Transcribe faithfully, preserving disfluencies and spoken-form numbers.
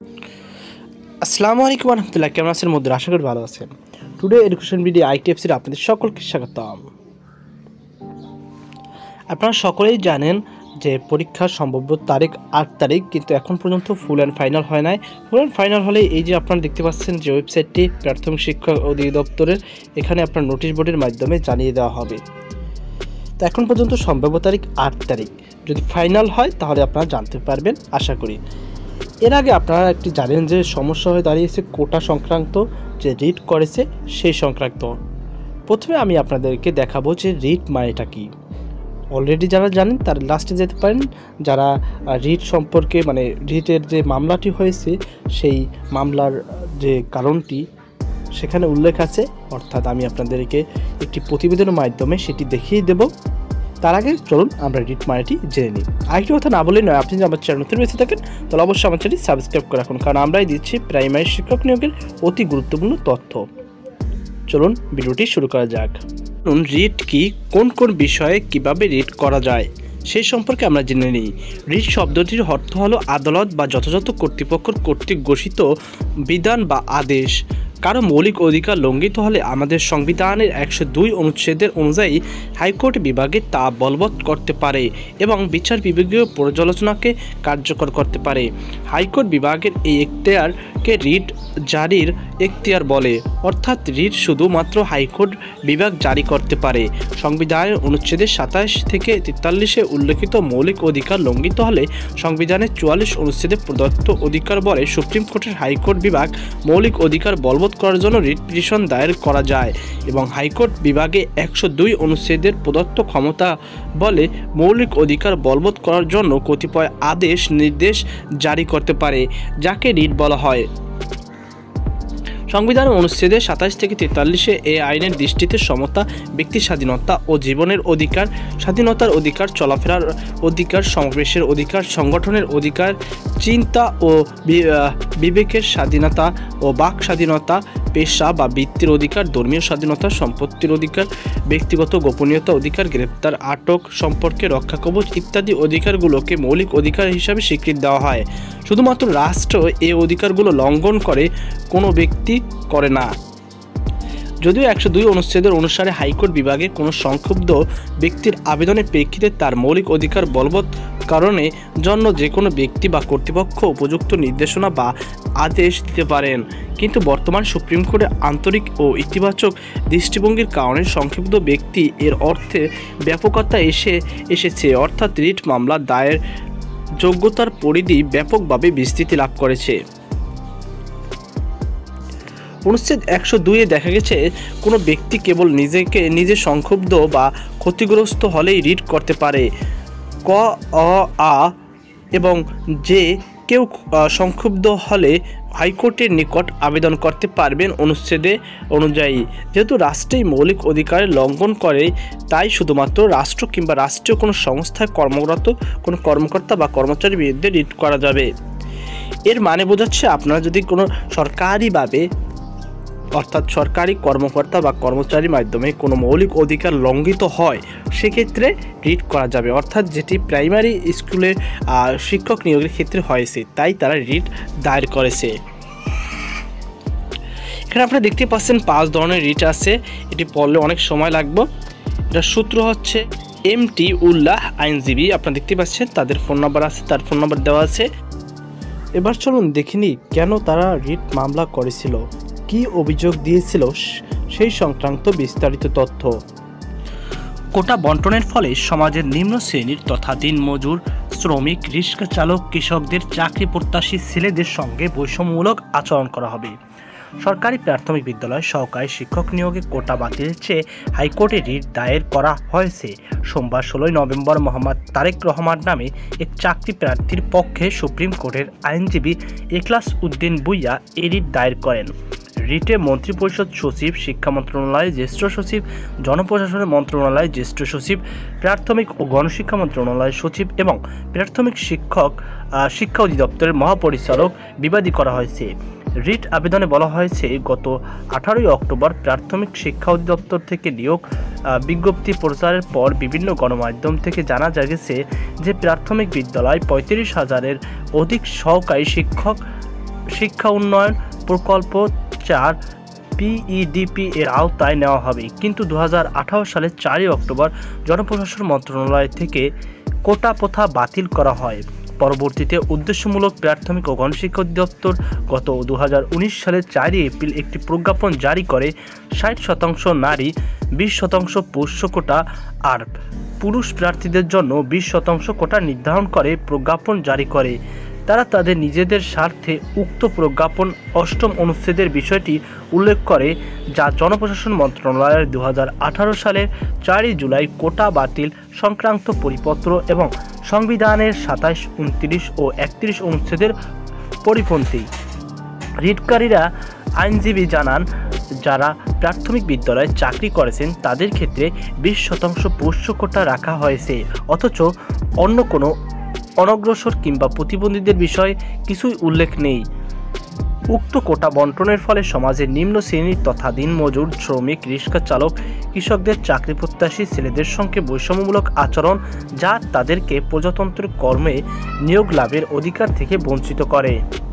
আসসালামু আলাইকুম ওয়া রাহমাতুল্লাহ। কেমন আছেন বন্ধুরা? আশা করি ভালো আছেন। টুডে এডুকেশন ভিডিও আইটিএফসির আপনাদের সকলকে স্বাগতম। আপনারা সকলেই জানেন যে পরীক্ষার সম্ভাব্য তারিখ আট তারিখ, কিন্তু এখন পর্যন্ত ফুল অ্যান্ড ফাইনাল হয় নাই। ফুল অ্যান্ড ফাইনাল হলে এই যে আপনারা দেখতে পাচ্ছেন যে ওয়েবসাইটটি প্রাথমিক শিক্ষা অধিদপ্তরের, এখানে আপনার নোটিশ বোর্ডের মাধ্যমে জানিয়ে দেওয়া হবে। তো এখন পর্যন্ত সম্ভাব্য তারিখ আট তারিখ। যদি ফাইনাল হয় তাহলে আপনারা জানতে পারবেন আশা করি। এর আগে আপনারা একটি জানেন যে সমস্যা হয়ে দাঁড়িয়েছে কোটা সংক্রান্ত, যে রিট করেছে সেই সংক্রান্ত। প্রথমে আমি আপনাদেরকে দেখাবো যে রিট মানেটা কি। অলরেডি যারা জানেন তারা লাস্টে যেতে পারেন। যারা রিট সম্পর্কে মানে রিটের যে মামলাটি হয়েছে সেই মামলার যে কারণটি সেখানে উল্লেখ আছে, অর্থাৎ আমি আপনাদেরকে একটি প্রতিবেদনের মাধ্যমে সেটি দেখিয়ে দেব। তার আগে চলুন আমরা রিট মানেটি জেনে নিই। আরেকটি কথা না বলেই নয়, আপনি যদি আমার চ্যানেল নতুন বেঁচে থাকেন তাহলে অবশ্যই আমার চ্যানেলটি সাবস্ক্রাইব করে রাখুন, কারণ আমরাই দিচ্ছি প্রাইমারি শিক্ষক নিয়োগের অতি গুরুত্বপূর্ণ তথ্য। চলুন ভিডিওটি শুরু করা যাক। রিট কি, কোন কোন বিষয়ে কিভাবে রিট করা যায় সেই সম্পর্কে আমরা জেনে নিই। রিট শব্দটির অর্থ হলো আদালত বা যথাযথ কর্তৃপক্ষ কর্তৃক ঘোষিত বিধান বা আদেশ। কারো মৌলিক অধিকার লঙ্ঘিত হলে আমাদের সংবিধানের একশো দুই অনুচ্ছেদের অনুযায়ী হাইকোর্ট বিভাগে তা বলবৎ করতে পারে এবং বিচার বিভাগীয় পর্যালোচনাকে কার্যকর করতে পারে। হাইকোর্ট বিভাগের এই এখতিয়ারকে রিট জারির এখতিয়ার বলে, অর্থাৎ রিট শুধুমাত্র হাইকোর্ট বিভাগ জারি করতে পারে। সংবিধানের অনুচ্ছেদের সাতাশ থেকে তেতাল্লিশে উল্লেখিত মৌলিক অধিকার লঙ্ঘিত হলে সংবিধানের চুয়াল্লিশ অনুচ্ছেদে প্রদত্ত অধিকার বলে সুপ্রিম কোর্টের হাইকোর্ট বিভাগ মৌলিক অধিকার বলবৎ করার জন্য রিট পিটিশন দায়ের করা যায় এবং হাইকোর্ট বিভাগে একশো দুই অনুচ্ছেদের প্রদত্ত ক্ষমতা বলে মৌলিক অধিকার বলবৎ করার জন্য কতিপয় আদেশ নির্দেশ জারি করতে পারে, যাকে রিট বলা হয়। সংবিধান অনুচ্ছেদে সাতাশ থেকে তেতাল্লিশে এই আইনের দৃষ্টিতে সমতা, ব্যক্তি স্বাধীনতা ও জীবনের অধিকার, স্বাধীনতার অধিকার, চলাফেরার অধিকার, সমাবেশের অধিকার, সংগঠনের অধিকার, চিন্তা ও বিবেকের স্বাধীনতা ও বাক স্বাধীনতা, পেশা বা বৃত্তির অধিকার, ধর্মীয় স্বাধীনতা, সম্পত্তির অধিকার, ব্যক্তিগত গোপনীয়তা অধিকার, গ্রেপ্তার আটক সম্পর্কে রক্ষা কবচ ইত্যাদি অধিকারগুলোকে মৌলিক অধিকার হিসাবে স্বীকৃতি দেওয়া হয়। শুধুমাত্র রাষ্ট্র এই অধিকারগুলো লঙ্ঘন করে, কোনো ব্যক্তি করে না। যদিও একশো দুই অনুচ্ছেদের অনুসারে হাইকোর্ট বিভাগে কোনো সংক্ষুব্ধ ব্যক্তির আবেদনের প্রেক্ষিতে তার মৌলিক অধিকার বলবৎ কারণে জন্য যে কোনো ব্যক্তি বা কর্তৃপক্ষ উপযুক্ত নির্দেশনা বা আদেশ দিতে পারেন, কিন্তু বর্তমান সুপ্রিম কোর্টের আন্তরিক ও ইতিবাচক দৃষ্টিভঙ্গির কারণে সংক্ষুব্ধ ব্যক্তি এর অর্থে ব্যাপকতা এসে এসেছে অর্থাৎ রিট মামলা দায়ের যোগ্যতার পরিধি ব্যাপকভাবে বিস্তৃতি লাভ করেছে। অনুচ্ছেদ একশো দুইয়ে দেখা গেছে কোনো ব্যক্তি কেবল নিজেকে নিজে সংক্ষুব্ধ বা ক্ষতিগ্রস্ত হলেই রিট করতে পারে। ক অ আ এবং যে কেউ সংক্ষুব্ধ হলে হাইকোর্টের নিকট আবেদন করতে পারবেন অনুচ্ছেদে অনুযায়ী। যেহেতু রাষ্ট্রেই মৌলিক অধিকারের লঙ্ঘন করে, তাই শুধুমাত্র রাষ্ট্র কিংবা রাষ্ট্রীয় কোনো সংস্থায় কর্মরত কোনো কর্মকর্তা বা কর্মচারীর বিরুদ্ধে রিট করা যাবে। এর মানে বোঝাচ্ছে আপনারা যদি কোনো সরকারিভাবে অর্থাৎ সরকারি কর্মকর্তা বা কর্মচারীর মাধ্যমে কোনো মৌলিক অধিকার লঙ্ঘিত হয় সেক্ষেত্রে রিট করা যাবে, অর্থাৎ যেটি প্রাইমারি স্কুলে শিক্ষক নিয়োগের ক্ষেত্রে হয়েছে, তাই তারা রিট দায়ের করেছে। এখানে আপনারা দেখতে পাচ্ছেন পাঁচ ধরনের রিট আছে, এটি পড়লে অনেক সময় লাগবে। এটার সূত্র হচ্ছে এম টি উল্লাহ আইনজীবী, আপনারা দেখতে পাচ্ছেন তাদের ফোন নাম্বার আছে, তার ফোন নাম্বার দেওয়া আছে। এবার চলুন দেখিনি কেন তারা রিট মামলা করেছিল, কি অভিযোগ দিয়েছিল সেই সংক্রান্ত বিস্তারিত তথ্য। কোটা বন্টনের ফলে সমাজের নিম্ন শ্রেণীর তথা দিনমজুর, শ্রমিক, রিক্সা চালক, কৃষকদের চাকরি প্রত্যাশী ছেলেদের সঙ্গে বৈষম্যমূলক আচরণ করা হবে। সরকারি প্রাথমিক বিদ্যালয় সহকারী শিক্ষক নিয়োগে কোটা বাতিলের চেয়ে হাইকোর্টে রিট দায়ের করা হয়েছে। সোমবার ষোলোই নভেম্বর মোহাম্মদ তারেক রহমান নামে এক চাকরি প্রার্থীর পক্ষে সুপ্রিম কোর্টের আইনজীবী এখলাস উদ্দিন ভূঁইয়া এই রিট দায়ের করেন। রিটে মন্ত্রিপরিষদ সচিব, শিক্ষা মন্ত্রণালয়ের জ্যেষ্ঠ সচিব, জনপ্রশাসন মন্ত্রণালয়ের জ্যেষ্ঠ সচিব, প্রাথমিক ও গণশিক্ষা মন্ত্রণালয়ের সচিব এবং প্রাথমিক শিক্ষক শিক্ষা অধিদপ্তরের মহাপরিচালক বিবাদী করা হয়েছে। রিট আবেদনে বলা হয়েছে, গত আঠারোই অক্টোবর প্রাথমিক শিক্ষা অধিদপ্তর থেকে নিয়োগ বিজ্ঞপ্তি প্রচারের পর বিভিন্ন গণমাধ্যম থেকে জানা গেছে যে প্রাথমিক বিদ্যালয় পঁয়ত্রিশ হাজারের অধিক সহকারী শিক্ষক শিক্ষা উন্নয়ন প্রকল্প চার পিইডিপি এর আওতায় নেওয়া হবে। কিন্তু দু হাজার আঠারো সালের চারই অক্টোবর জনপ্রশাসন মন্ত্রণালয় থেকে কোটা প্রথা বাতিল করা হয়। পরবর্তীতে উদ্দেশ্যমূলক প্রাথমিক ও গণশিক্ষা অধিদপ্তর গত দু হাজার উনিশ সালের চারই এপ্রিল একটি প্রজ্ঞাপন জারি করে ষাট শতাংশ নারী, বিশ শতাংশ পুরুষ কোটা আর পুরুষ প্রার্থীদের জন্য বিশ শতাংশ কোটা নির্ধারণ করে প্রজ্ঞাপন জারি করে। তারা তাদের নিজেদের স্বার্থে উক্ত প্রজ্ঞাপন অষ্টম অনুচ্ছেদের বিষয়টি উল্লেখ করে, যা জনপ্রশাসন মন্ত্রণালয়ের দু হাজার আঠারো সালের চারই জুলাই কোটা বাতিল সংক্রান্ত পরিপত্র এবং সংবিধানের সাতাশ, উনত্রিশ ও একত্রিশ অনুচ্ছেদের পরিপন্থী। রিটকারীরা আইনজীবী জানান, যারা প্রাথমিক বিদ্যালয়ে চাকরি করেছেন তাদের ক্ষেত্রে বিশ শতাংশ পুরুষ কোটা রাখা হয়েছে, অথচ অন্য কোনো অনগ্রসর কিংবা প্রতিবন্ধীদের বিষয়ে কিছুই উল্লেখ নেই। উক্ত কোটা বন্টনের ফলে সমাজের নিম্ন শ্রেণীর তথা দিনমজুর, শ্রমিক, রিক্সা চালক, কৃষকদের চাকরি প্রত্যাশী ছেলেদের সঙ্গে বৈষম্যমূলক আচরণ, যা তাদেরকে প্রজাতন্ত্রের কর্মে নিয়োগ লাভের অধিকার থেকে বঞ্চিত করে।